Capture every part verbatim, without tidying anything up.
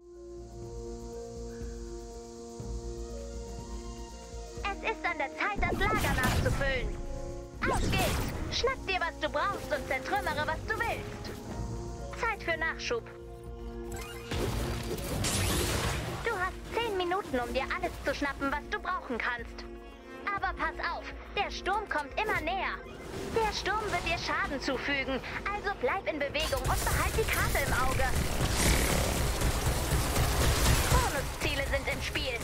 Es ist an der Zeit, das Lager nachzufüllen. Auf geht's! Schnapp dir, was du brauchst und zertrümmere, was du willst. Zeit für Nachschub. Du hast zehn Minuten, um dir alles zu schnappen, was du brauchen kannst. Aber pass auf, der Sturm kommt immer näher. Der Sturm wird dir Schaden zufügen, also bleib in Bewegung und behalt die Karte im Auge. Bonusziele sind im Spiel.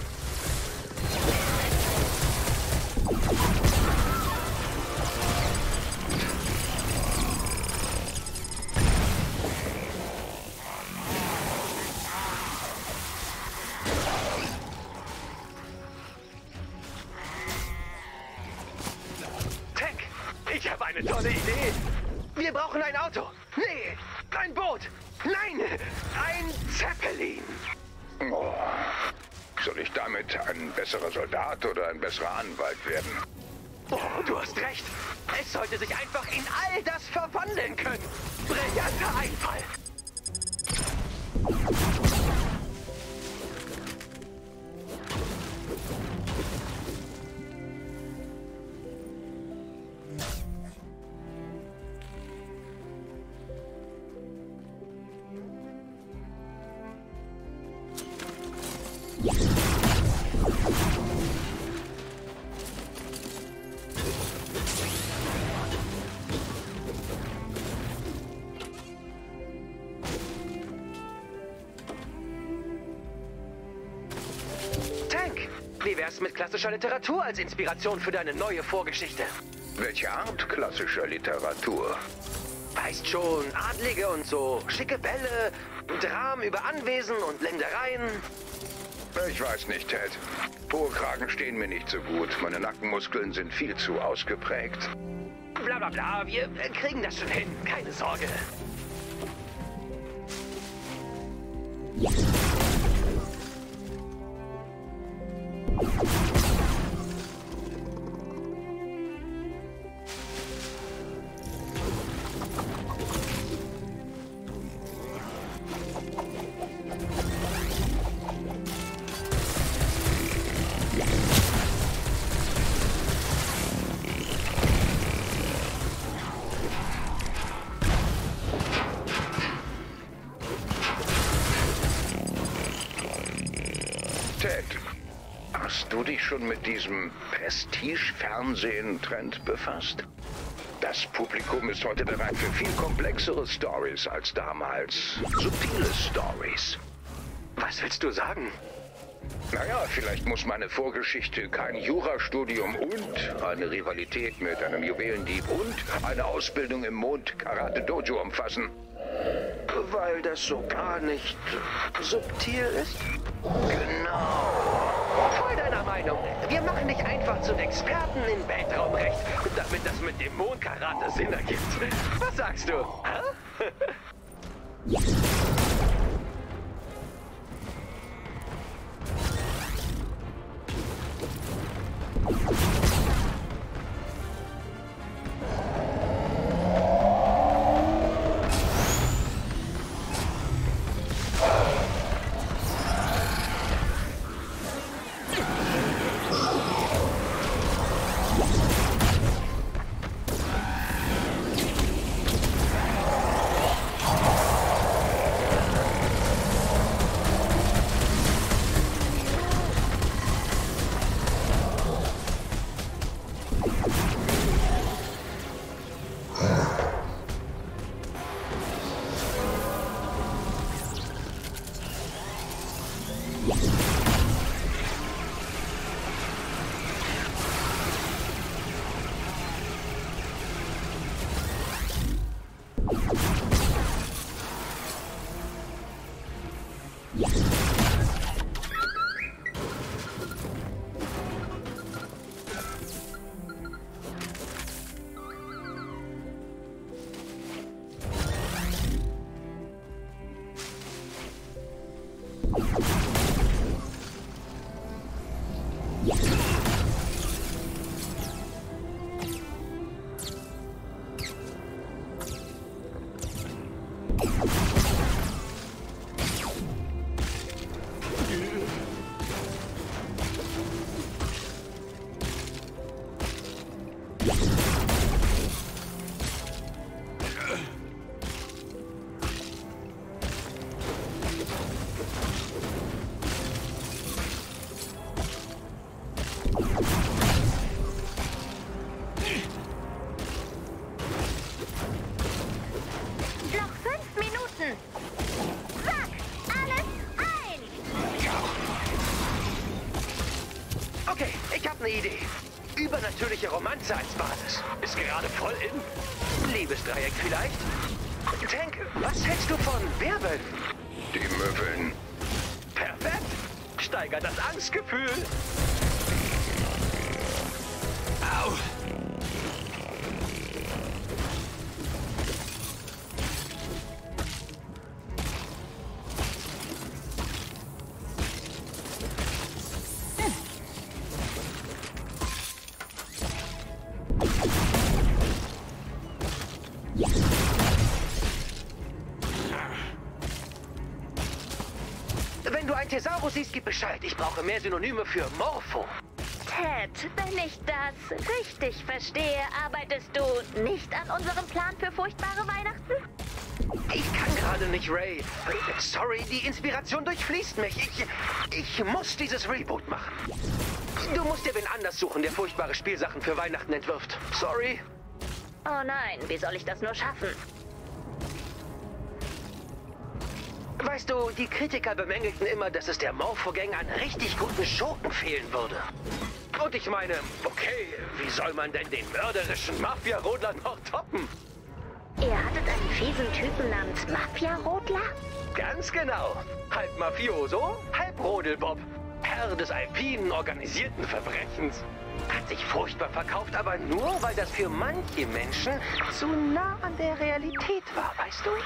Ich habe eine tolle Idee. Wir brauchen ein Auto. Nee, ein Boot. Nein, ein Zeppelin. Oh. Soll ich damit ein besserer Soldat oder ein besserer Anwalt werden? Oh, du hast recht. Es sollte sich einfach in all das verwandeln können. Brillanter Einfall. Tank, wie wär's mit klassischer Literatur als Inspiration für deine neue Vorgeschichte? Welche Art klassischer Literatur? Weißt schon, Adlige und so, schicke Bälle, Dramen über Anwesen und Ländereien. Ich weiß nicht, Ted. Hohe Kragen stehen mir nicht so gut. Meine Nackenmuskeln sind viel zu ausgeprägt. Bla bla bla, wir kriegen das schon hin, keine Sorge. Ted, hast du dich schon mit diesem Prestige-Fernsehen-Trend befasst? Das Publikum ist heute bereit für viel komplexere Stories als damals. Subtile Stories. Was willst du sagen? Naja, vielleicht muss meine Vorgeschichte kein Jurastudium und eine Rivalität mit einem Juwelendieb und eine Ausbildung im Mond-Karate-Dojo umfassen. Weil das so gar nicht subtil ist? Genau. Voll deiner Meinung. Wir machen dich einfach zum Experten in Weltraumrecht, damit das mit dem Mondkarate Sinn ergibt. Was sagst du? Hä? Okay, ich habe eine Idee. Übernatürliche Romanze als Basis. Ist gerade voll in. Liebesdreieck vielleicht? Tank, was hältst du von Werwölfen? Die Müffeln. Perfekt. Steigert das Angstgefühl. Au. Wenn du einen Thesaurus siehst, gib Bescheid. Ich brauche mehr Synonyme für Morpho. Ted, wenn ich das richtig verstehe, arbeitest du nicht an unserem Plan für furchtbare Weihnachten? Ich kann gerade nicht, Ray. Sorry, die Inspiration durchfließt mich. Ich, ich muss dieses Reboot machen. Du musst dir wen anders suchen, der furchtbare Spielsachen für Weihnachten entwirft. Sorry. Oh nein, wie soll ich das nur schaffen? Weißt du, die Kritiker bemängelten immer, dass es der Morpho-Gang an richtig guten Schurken fehlen würde. Und ich meine, okay, wie soll man denn den mörderischen Mafia-Rodler noch toppen? Ihr hattet einen fiesen Typen namens Mafia-Rodler? Ganz genau. Halb Mafioso, halb Rodelbob. Herr des alpinen organisierten Verbrechens. Hat sich furchtbar verkauft, aber nur, weil das für manche Menschen zu nah an der Realität war, weißt du?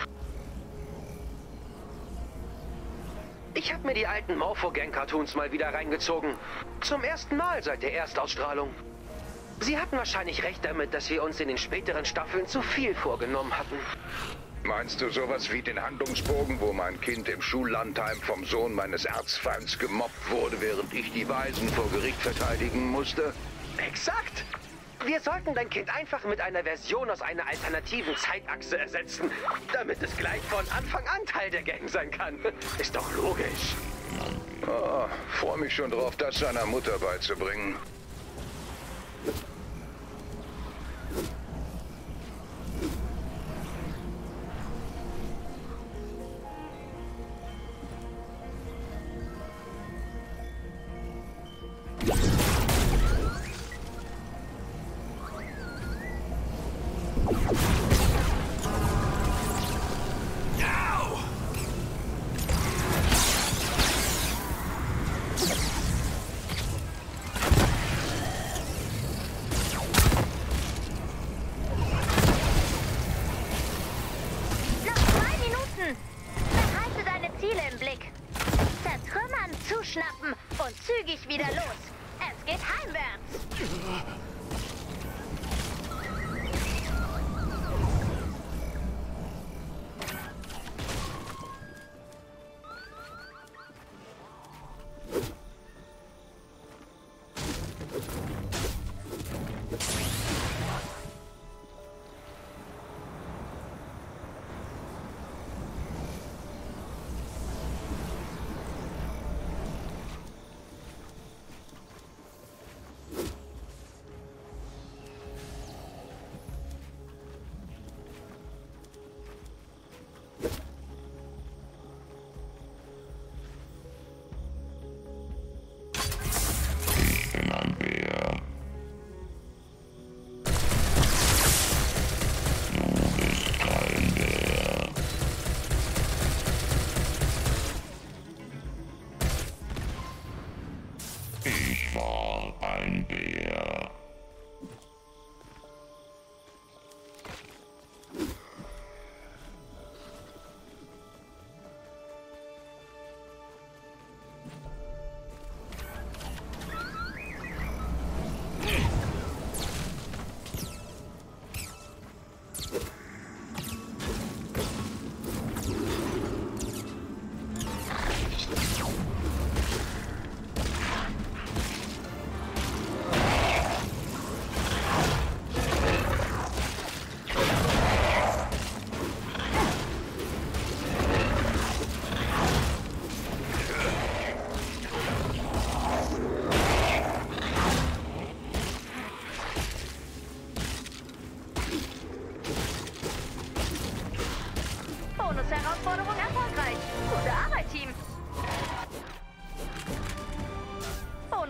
Ich habe mir die alten Morpho-Gang-Cartoons mal wieder reingezogen. Zum ersten Mal seit der Erstausstrahlung. Sie hatten wahrscheinlich recht damit, dass wir uns in den späteren Staffeln zu viel vorgenommen hatten. Meinst du sowas wie den Handlungsbogen, wo mein Kind im Schullandheim vom Sohn meines Erzfeinds gemobbt wurde, während ich die Waisen vor Gericht verteidigen musste? Exakt! Wir sollten dein Kind einfach mit einer Version aus einer alternativen Zeitachse ersetzen, damit es gleich von Anfang an Teil der Gang sein kann. Ist doch logisch. Ah, freue mich schon drauf, das seiner Mutter beizubringen. Zuschnappen und zügig wieder los. Es geht heimwärts. Ich war ein Bär.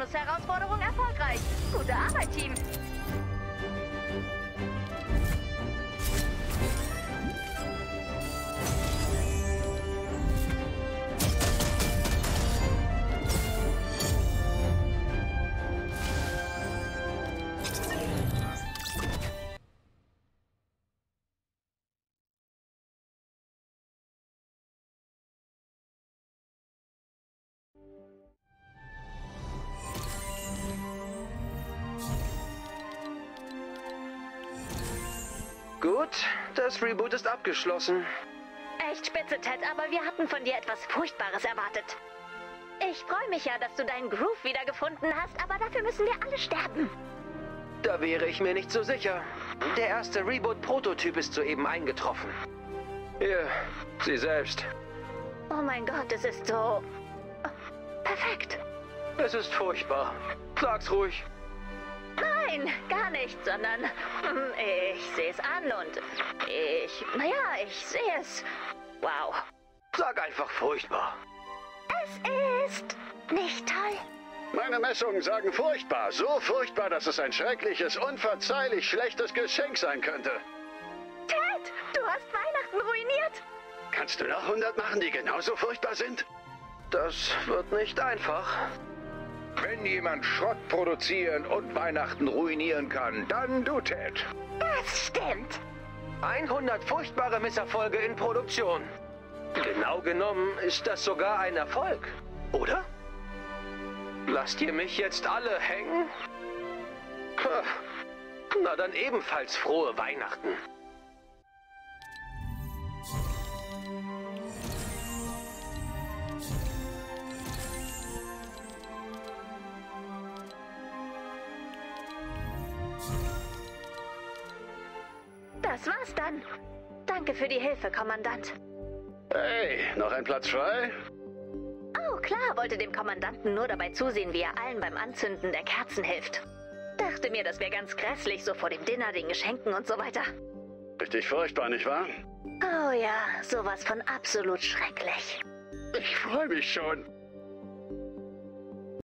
Bonusherausforderung erfolgreich. Gute Arbeit, Team. Gut, das Reboot ist abgeschlossen. Echt spitze, Ted, aber wir hatten von dir etwas Furchtbares erwartet. Ich freue mich ja, dass du deinen Groove wiedergefunden hast, aber dafür müssen wir alle sterben. Da wäre ich mir nicht so sicher. Der erste Reboot-Prototyp ist soeben eingetroffen. Hier, Sie selbst. Oh mein Gott, es ist so... perfekt. Es ist furchtbar. Sag's ruhig. Nein, gar nicht, sondern hm, ich sehe es an und ich... naja, ich sehe es. Wow. Sag einfach furchtbar. Es ist nicht toll. Meine Messungen sagen furchtbar. So furchtbar, dass es ein schreckliches, unverzeihlich schlechtes Geschenk sein könnte. Ted, du hast Weihnachten ruiniert. Kannst du noch hundert machen, die genauso furchtbar sind? Das wird nicht einfach. Wenn jemand Schrott produzieren und Weihnachten ruinieren kann, dann du, Ted. Das stimmt. hundert furchtbare Misserfolge in Produktion. Genau genommen ist das sogar ein Erfolg, oder? Lasst ihr mich jetzt alle hängen? Ha. Na dann ebenfalls frohe Weihnachten. Das war's dann. Danke für die Hilfe, Kommandant. Hey, noch ein Platz frei? Oh, klar, wollte dem Kommandanten nur dabei zusehen, wie er allen beim Anzünden der Kerzen hilft. Dachte mir, das wäre ganz grässlich, so vor dem Dinner, den Geschenken und so weiter. Richtig furchtbar, nicht wahr? Oh ja, sowas von absolut schrecklich. Ich freue mich schon.